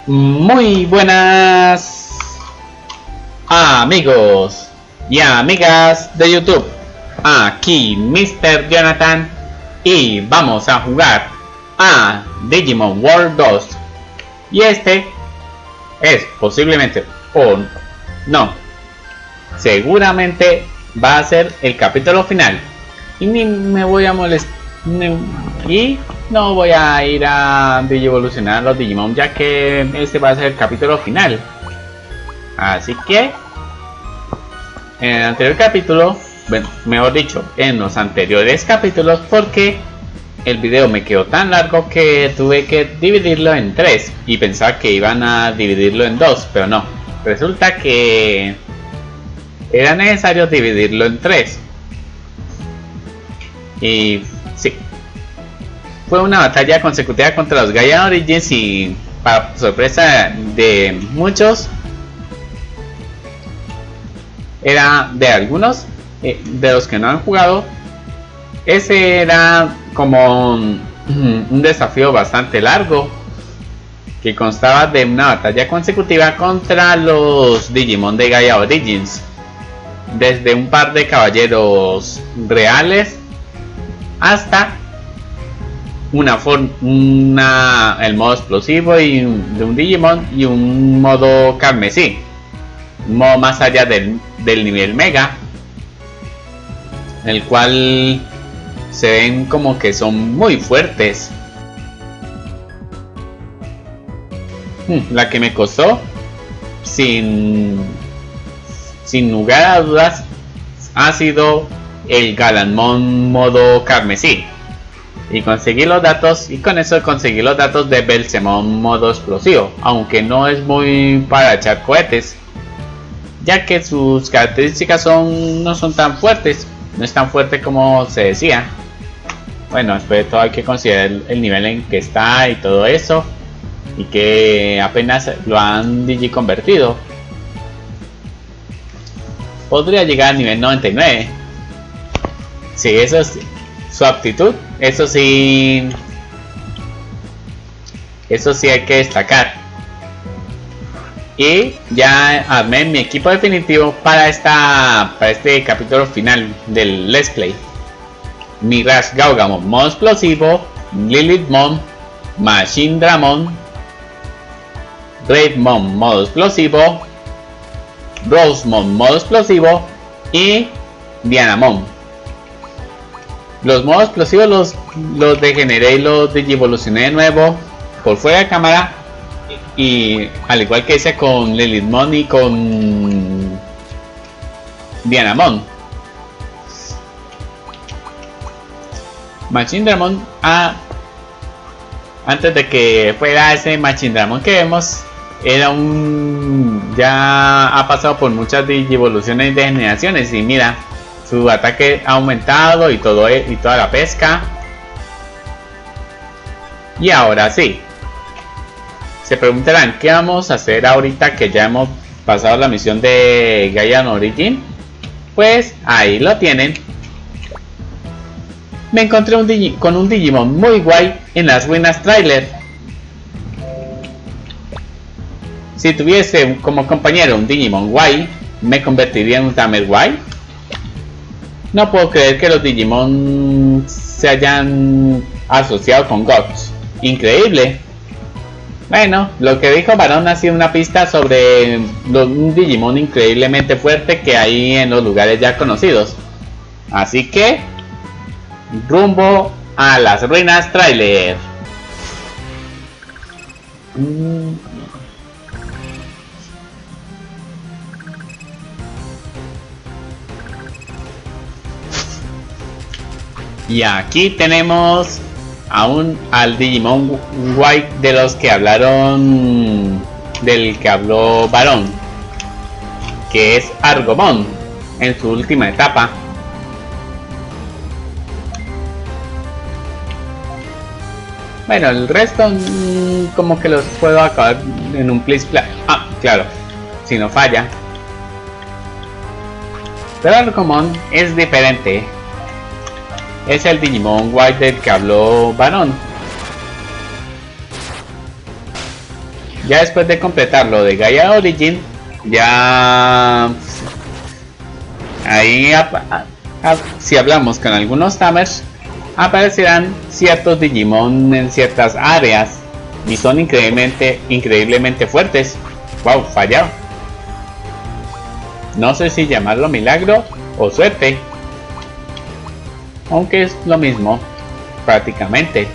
Muy buenas amigos y amigas de YouTube. Aquí Mr. Jonathan y vamos a jugar a Digimon World 2. Y este es posiblemente, o no, seguramente va a ser el capítulo final. Y ni me voy a molestar. Y no voy a ir a Digievolucionar los Digimon, ya que este va a ser el capítulo final. Así que en el anterior capítulo, bueno, mejor dicho, en los anteriores capítulos, porque el video me quedó tan largo que tuve que dividirlo en 3 y pensaba que iban a dividirlo en 2, pero no. Resulta que era necesario dividirlo en 3. Y sí, fue una batalla consecutiva contra los Gaia Origins y, para sorpresa de muchos, era de algunos de los que no han jugado, ese era como un desafío bastante largo que constaba de una batalla consecutiva contra los Digimon de Gaia Origins, desde un par de caballeros reales hasta el modo explosivo de un Digimon y un modo carmesí, un modo más allá del nivel mega, el cual se ven como que son muy fuertes. La que me costó sin lugar a dudas ha sido el Galanmon modo carmesí, y conseguí los datos, y con eso conseguí los datos de Belzemon modo explosivo, aunque no es muy para echar cohetes, ya que sus características no son tan fuertes, no es tan fuerte como se decía. Bueno, después de todo hay que considerar el nivel en que está y todo eso, y que apenas lo han digiconvertido. Podría llegar al nivel 99. Sí, eso es su aptitud, eso sí hay que destacar. Y ya armé mi equipo definitivo para este capítulo final del Let's Play. Mirage Gaugamon modo explosivo, Lilithmon, Machindramon, Raidmon modo explosivo, Rosemon modo explosivo y Dianamon. Los modos explosivos los degeneré y los digievolucioné de nuevo por fuera de cámara, y al igual que hice con Lilithmon y con Dianamon. Machindramon, antes de que fuera ese Machindramon que vemos, ya ha pasado por muchas digievoluciones y degeneraciones, y mira, su ataque ha aumentado y toda la pesca. Y ahora sí, se preguntarán qué vamos a hacer ahorita que ya hemos pasado la misión de Gaia Origin. Pues ahí lo tienen. Me encontré con un Digimon muy guay en las ruinas trailer. Si tuviese como compañero un Digimon guay, me convertiría en un Tamer guay. No puedo creer que los Digimon se hayan asociado con Gods. Increíble. Bueno, lo que dijo Barón ha sido una pista sobre un Digimon increíblemente fuerte que hay en los lugares ya conocidos. Así que rumbo a las ruinas trailer. Y aquí tenemos al Digimon White de los que hablaron, del que habló Barón, que es Argomon en su última etapa. Bueno, el resto como que los puedo acabar en un please play. Claro, si no falla. Pero Argomon es diferente. Es el Digimon White del que habló Barón. Ya después de completar lo de Gaia Origin, ya ahí si hablamos con algunos Tamers, aparecerán ciertos Digimon en ciertas áreas y son increíblemente fuertes. Wow, fallado. No sé si llamarlo milagro o suerte, aunque es lo mismo prácticamente.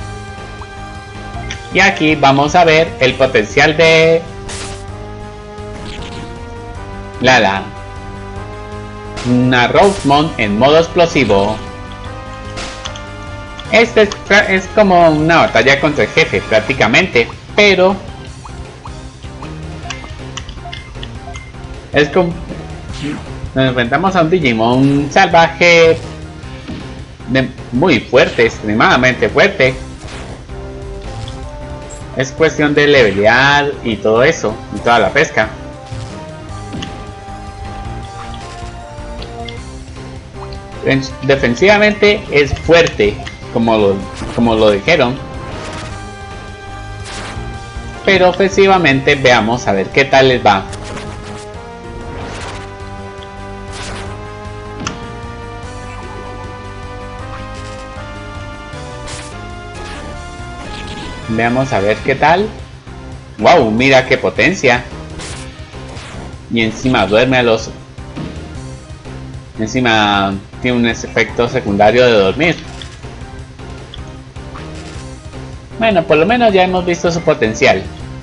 Y aquí vamos a ver el potencial de Lala, una Rosemon en modo explosivo. Este es como una batalla contra el jefe prácticamente, pero es como nos enfrentamos a un Digimon salvaje muy fuerte, extremadamente fuerte. Es cuestión de levelear y todo eso, y toda la pesca. Defensivamente es fuerte, como lo dijeron. Pero ofensivamente veamos a ver qué tal les va. Veamos a ver qué tal. Wow, mira qué potencia. Y encima duerme a los... Encima tiene un efecto secundario de dormir. Bueno, por lo menos ya hemos visto su potencial.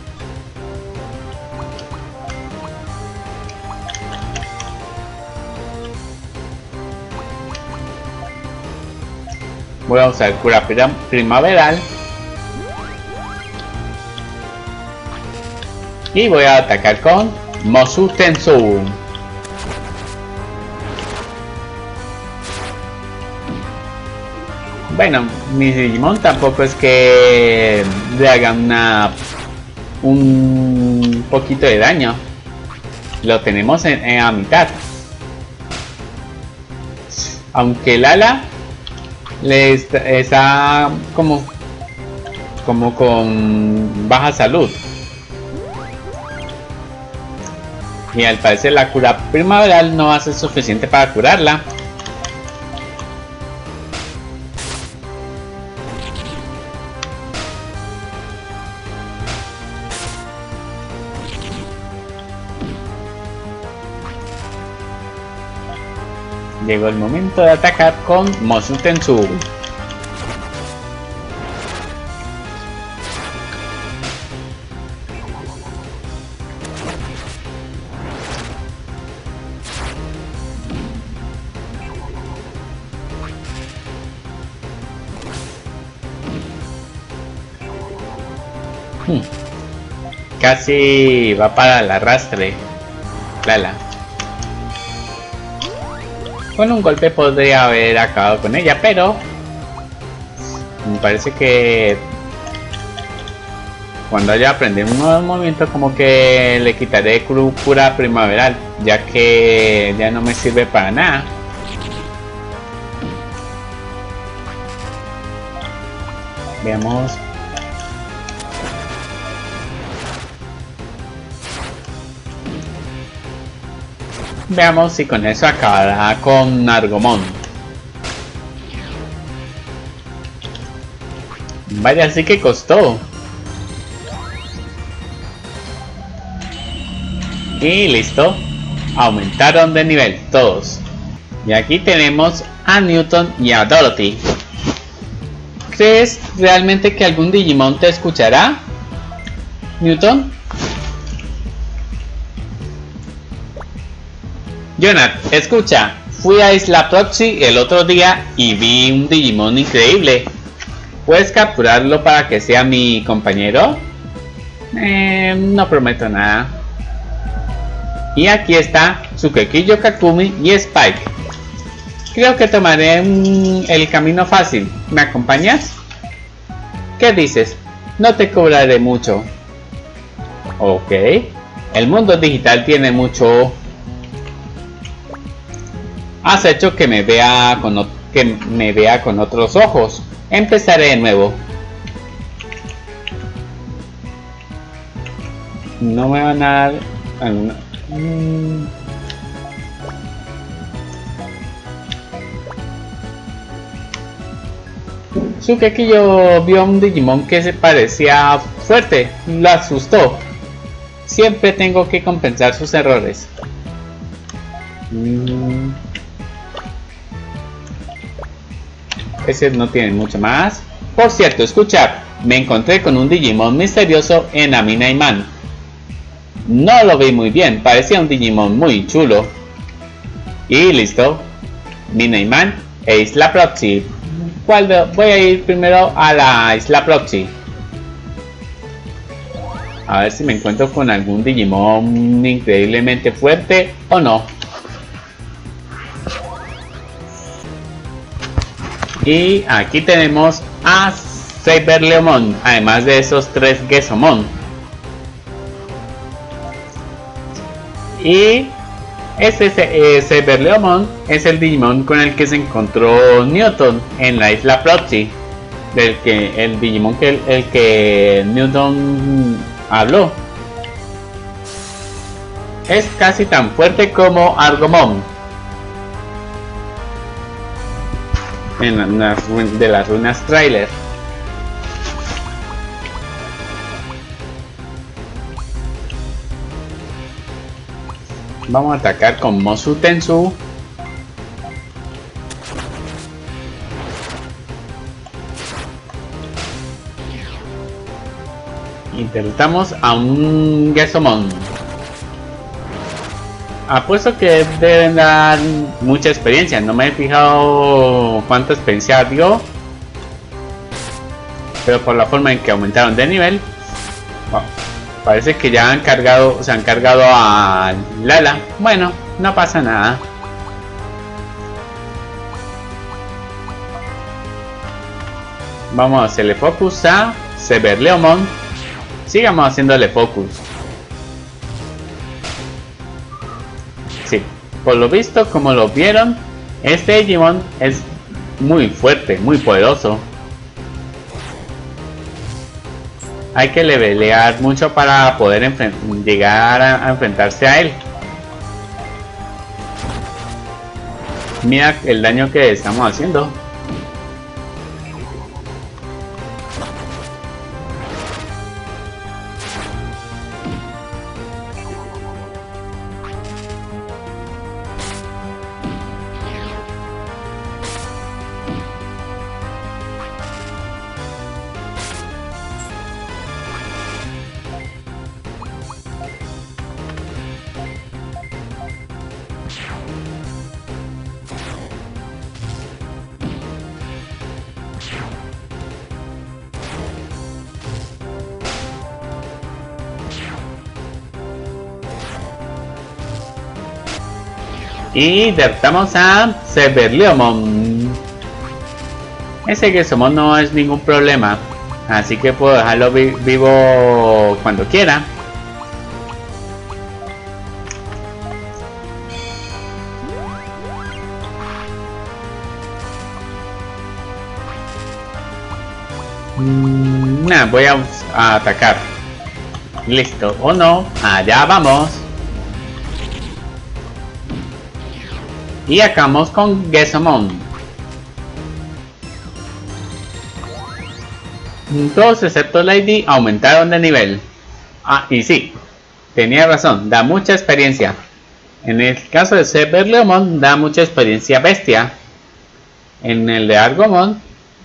Voy a usar cura primaveral. Y voy a atacar con Mosu Tensu. Bueno, mi Digimon tampoco es que le hagan un poquito de daño. Lo tenemos a mitad. Aunque Lala está como con baja salud. Y al parecer la cura primaveral no va a ser suficiente para curarla. Llegó el momento de atacar con Mosu Tensu. Casi va para el arrastre. Lala. Con un golpe podría haber acabado con ella, pero me parece que cuando haya aprendido un nuevo movimiento, como que le quitaré cura primaveral, ya que ya no me sirve para nada. Veamos. Veamos si con eso acabará con Argomon. Vaya, sí que costó. Y listo. Aumentaron de nivel todos. Y aquí tenemos a Newton y a Dorothy. ¿Crees realmente que algún Digimon te escuchará, Newton? Jonathan, escucha, fui a Isla Proxy el otro día y vi un Digimon increíble. ¿Puedes capturarlo para que sea mi compañero? No prometo nada. Y aquí está Tsukekiyo Kakumi y Spike. Creo que tomaré el camino fácil. ¿Me acompañas? ¿Qué dices? No te cobraré mucho. Ok. El mundo digital tiene mucho... Has hecho que me vea con otros ojos. Empezaré de nuevo. No me van a dar alguna... Sukekillo vio a un Digimon que se parecía fuerte, lo asustó. Siempre tengo que compensar sus errores. Ese no tiene mucho más. Por cierto, escuchad, me encontré con un Digimon misterioso en Aminaiman. No lo vi muy bien, parecía un Digimon muy chulo. Y listo. Minaiman e Isla Proxy. Voy a ir primero a la Isla Proxy. A ver si me encuentro con algún Digimon increíblemente fuerte o no. Y aquí tenemos a Cyberleomon, además de esos 3 Gesomon. Y este Cyberleomon es el Digimon con el que se encontró Newton en la Isla Proxy, el Digimon el que Newton habló. Es casi tan fuerte como Argomon de las ruinas Trailer. Vamos a atacar con Mosu Tensu. Intentamos a un Gesomon. Apuesto que deben dar mucha experiencia. No me he fijado cuánta experiencia dio, pero por la forma en que aumentaron de nivel, parece que ya se han cargado a Lala. Bueno, no pasa nada. Vamos a hacerle focus a Cyberleomon. Sigamos haciéndole focus. Sí, por lo visto, como lo vieron, este Digimon es muy fuerte, muy poderoso. Hay que levelear mucho para poder llegar a enfrentarse a él. Mira el daño que estamos haciendo. Y derrotamos a Cyberleomon. Ese Gesomon no es ningún problema, así que puedo dejarlo vivo cuando quiera. Voy a atacar. Listo, o no, allá vamos. Y acabamos con Gesomon. Todos excepto Lady aumentaron de nivel. Y sí, tenía razón, da mucha experiencia. En el caso de Cyberleomon da mucha experiencia bestia. En el de Argomon,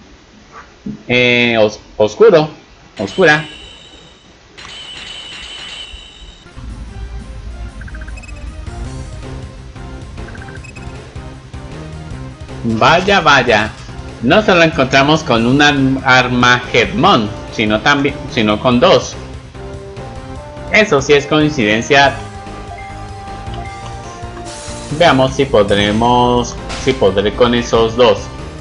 oscura. Vaya, no solo encontramos con un Armageddon, sino con 2. Eso sí es coincidencia. Veamos si podré con esos 2.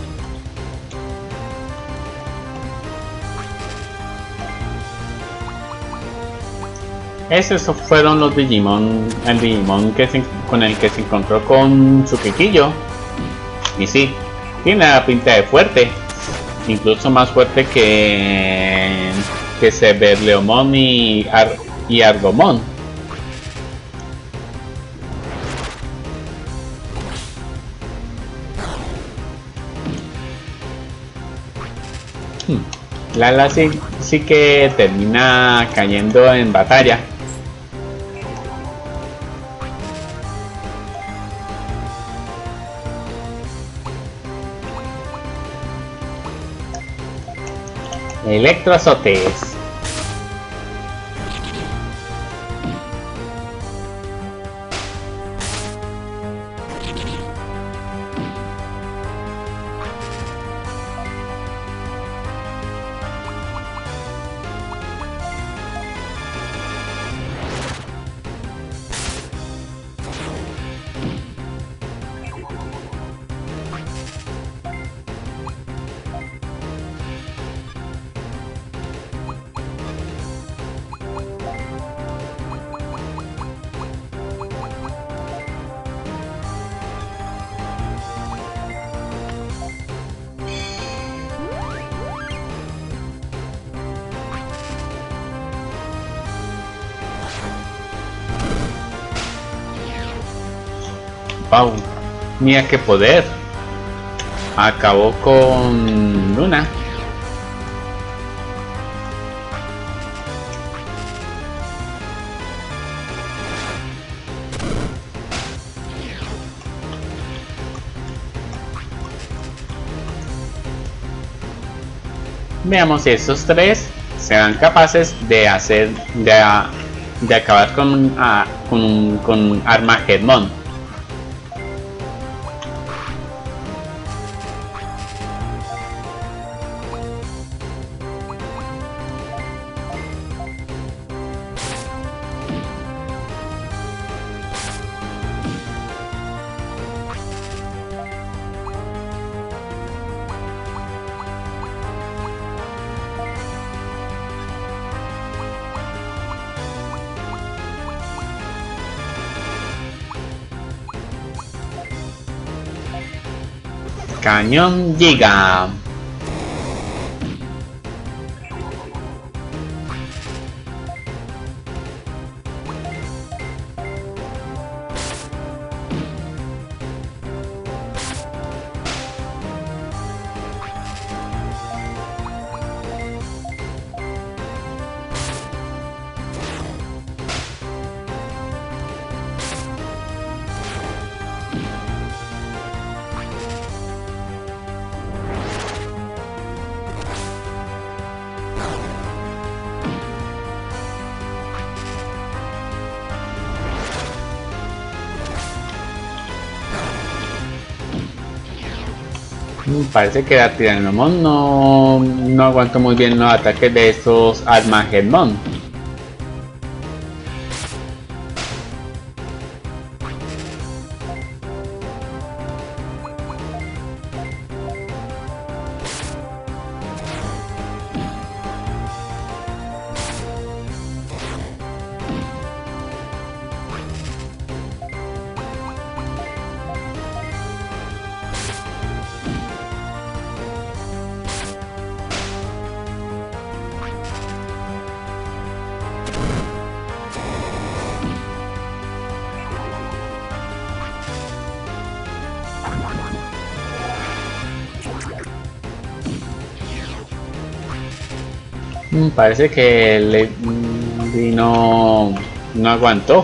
Esos fueron los Digimon, el Digimon con el que se encontró con Sukekillo. Y sí, tiene la pinta de fuerte, incluso más fuerte que Cyberleomon y y Argomón. Lala sí que termina cayendo en batalla. Electroazotes. Wow, mira qué poder. Acabó con Luna. Veamos si estos tres serán capaces de hacer de acabar con Armagedmon. Cañón Giga. Parece que la Tiranomon no aguantó muy bien los ataques de estos Armagedmon. Parece que Lady no aguantó.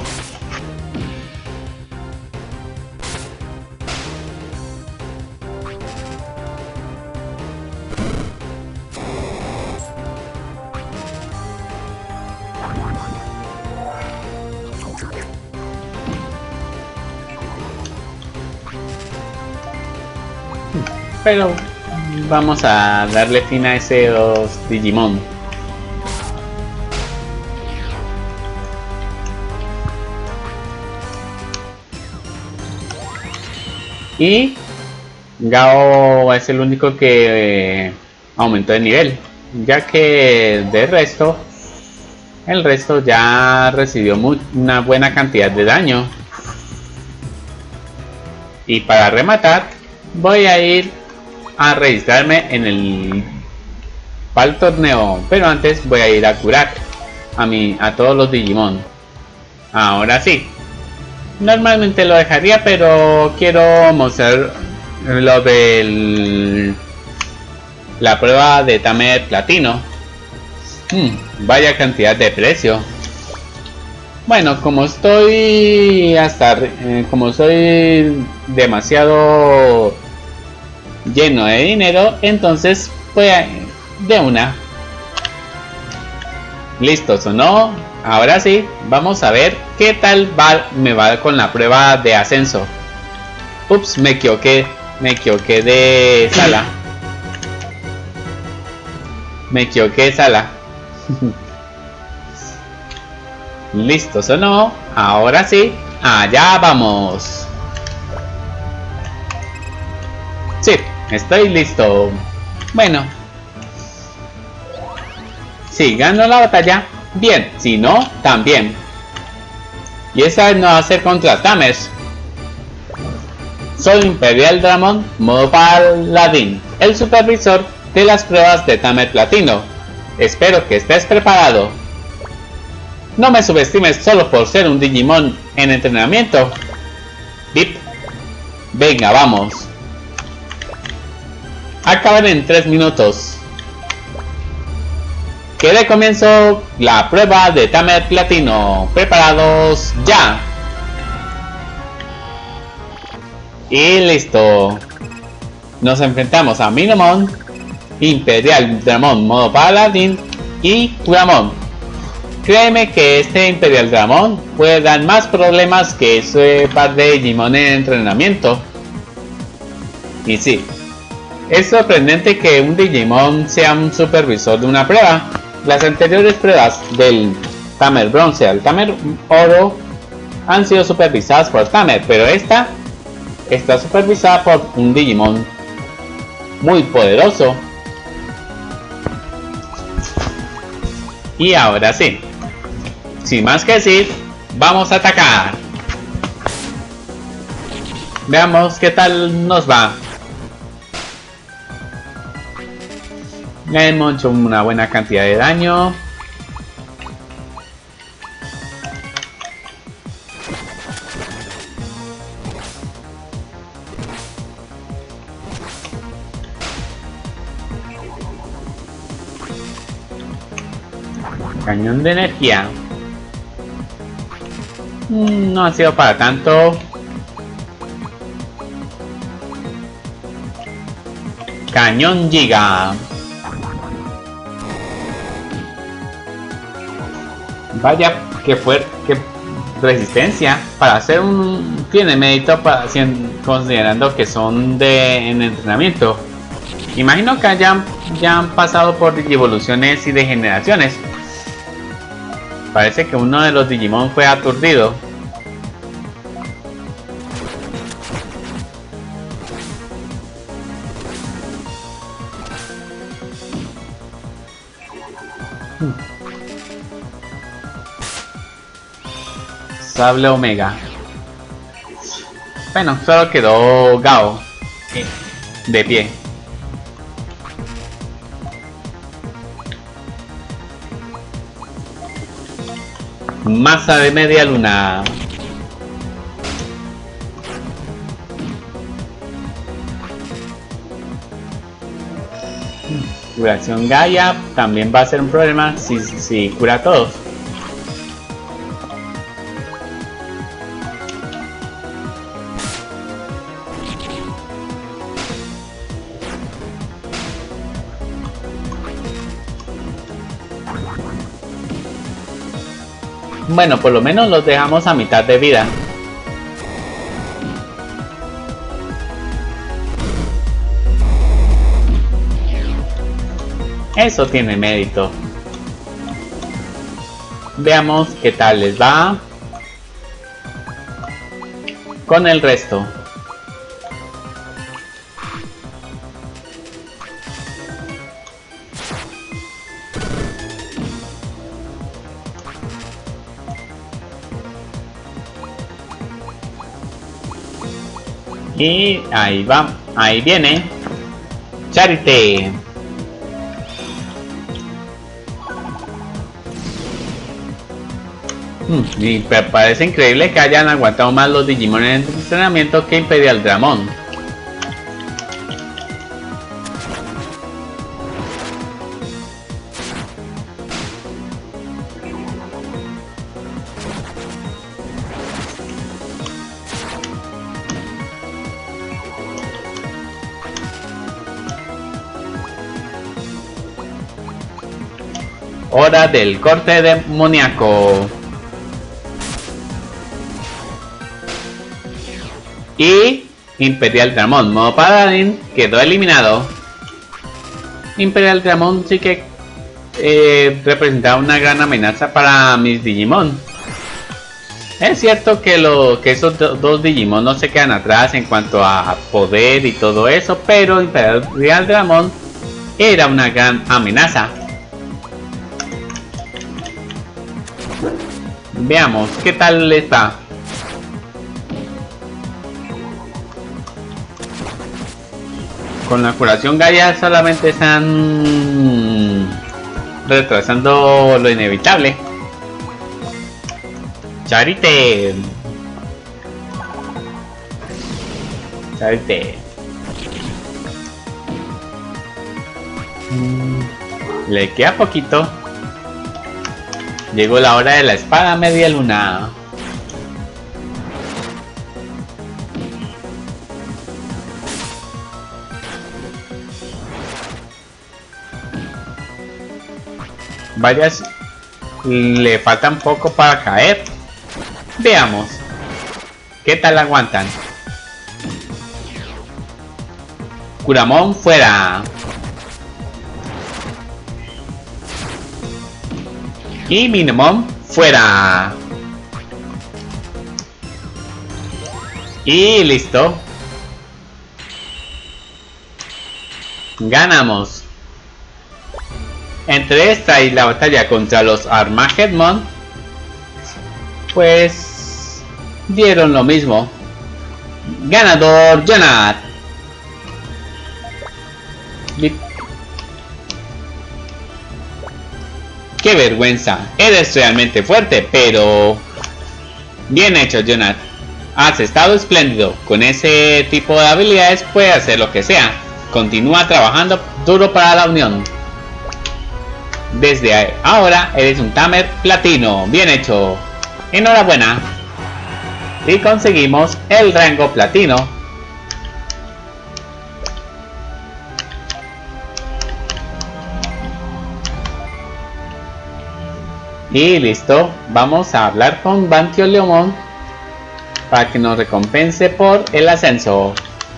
Pero vamos a darle fin a esos Digimon. Y Gao es el único que aumentó de nivel, ya que el resto ya recibió una buena cantidad de daño. Y para rematar, voy a ir a registrarme en el torneo, pero antes voy a ir a curar. a todos los Digimon. Ahora sí. Normalmente lo dejaría, pero quiero mostrar lo de la prueba de Tamer Platino. Vaya cantidad de precio. Bueno, como estoy como soy demasiado lleno de dinero, entonces pues de una. ¿Listos o no? Ahora sí, vamos a ver qué tal me va con la prueba de ascenso. Ups, me equivoqué de sala. Me equivoqué de sala. ¿Listos o no? Ahora sí, allá vamos. Sí, estoy listo. Bueno, si gano la batalla, bien, si no, también. Y esa vez no va a ser contra Tamers. Soy Imperial Dramon, modo paladín, el supervisor de las pruebas de Tamer Platino. Espero que estés preparado. No me subestimes solo por ser un Digimon en entrenamiento. Bip. Venga, vamos. Acabar en 3 minutos. Que de comienzo la prueba de Tamer Platino. Preparados ya. Y listo. Nos enfrentamos a Minamon, Imperial Dramon modo paladín y Kuramon. Créeme que este Imperial Dramon puede dar más problemas que ese par de Digimon en entrenamiento. Y sí, es sorprendente que un Digimon sea un supervisor de una prueba. Las anteriores pruebas del Tamer Bronce al Tamer Oro han sido supervisadas por Tamer, pero esta está supervisada por un Digimon muy poderoso. Y ahora sí, sin más que decir, vamos a atacar. Veamos qué tal nos va. Le hemos hecho una buena cantidad de daño. Cañón de energía. No ha sido para tanto. Cañón Giga. Vaya, que fuerte, que resistencia. Para hacer un... Tiene mérito para, considerando que son en entrenamiento. Imagino que ya han pasado por evoluciones y degeneraciones. Parece que uno de los Digimon fue aturdido. Sable Omega. Bueno, solo quedó Gao de pie. Masa de media luna. Curación Gaia también va a ser un problema si cura a todos. Bueno, por lo menos los dejamos a mitad de vida. Eso tiene mérito. Veamos qué tal les va con el resto. Y ahí va, ahí viene Charity. Y me parece increíble que hayan aguantado más los Digimon en entrenamiento que Imperial Dramon. Hora del corte demoníaco. Y Imperial Dramon, modo Paladin, quedó eliminado. Imperial Dramon sí que representaba una gran amenaza para mis Digimon. Es cierto que esos dos Digimon no se quedan atrás en cuanto a poder y todo eso, pero Imperial Dramon era una gran amenaza. Veamos qué tal está. Con la curación Gaia solamente están retrasando lo inevitable. Charite. Le queda poquito. Llegó la hora de la espada media luna. Varias le faltan poco para caer. Veamos qué tal aguantan. Kuramon fuera. Y Minamon fuera. Y listo. Ganamos. Entre esta y la batalla contra los Armageddon, pues dieron lo mismo. Ganador Jonat. Qué vergüenza, eres realmente fuerte, pero bien hecho, Jonat. Has estado espléndido. Con ese tipo de habilidades puedes hacer lo que sea. Continúa trabajando duro para la unión. Desde ahora eres un Tamer platino. Bien hecho. Enhorabuena. Y conseguimos el rango platino. Y listo. Vamos a hablar con Bantio Leomon para que nos recompense por el ascenso.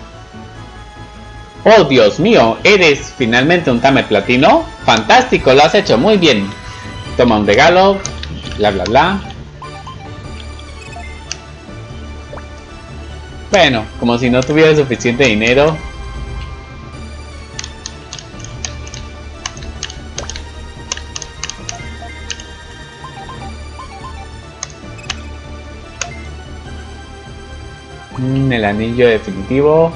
Oh, Dios mío, ¿eres finalmente un Tamer platino? Fantástico, lo has hecho muy bien. Toma un regalo, bla bla bla. Bueno, como si no tuviera suficiente dinero. El anillo definitivo.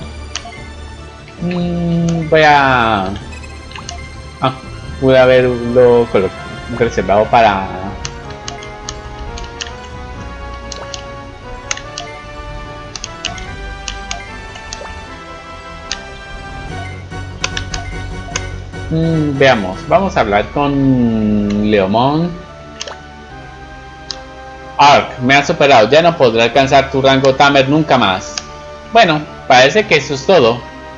Voy a... pude haberlo reservado para... veamos, vamos a hablar con Leomon. Ark, me has superado, ya no podré alcanzar tu rango Tamer nunca más. Bueno, parece que eso es todo.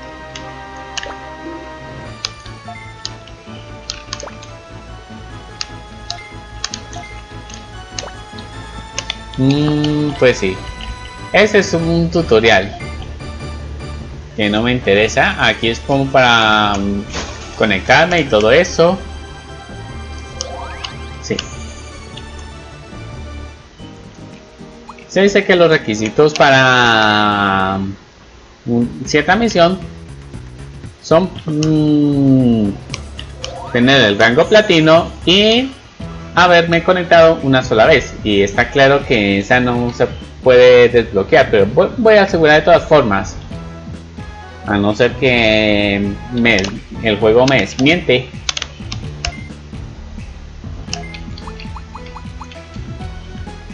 Pues sí. Ese es un tutorial que no me interesa. Aquí es como para conectarme y todo eso. Sí. Se dice que los requisitos para cierta misión son tener el rango platino y haberme conectado una sola vez, y está claro que esa no se puede desbloquear, pero voy a asegurar de todas formas, a no ser que el juego me desmiente.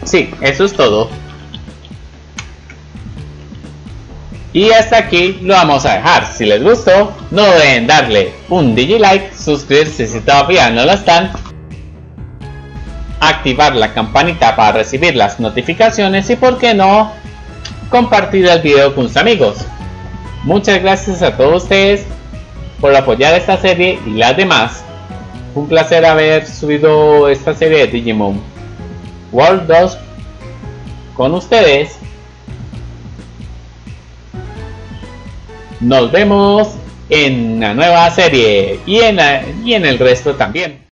Sí, eso es todo. Y hasta aquí lo vamos a dejar. Si les gustó, no deben darle un like, suscribirse si todavía no lo están, activar la campanita para recibir las notificaciones y, por qué no, compartir el video con sus amigos. Muchas gracias a todos ustedes por apoyar esta serie y las demás. Fue un placer haber subido esta serie de Digimon World 2 con ustedes. Nos vemos en la nueva serie y en el resto también.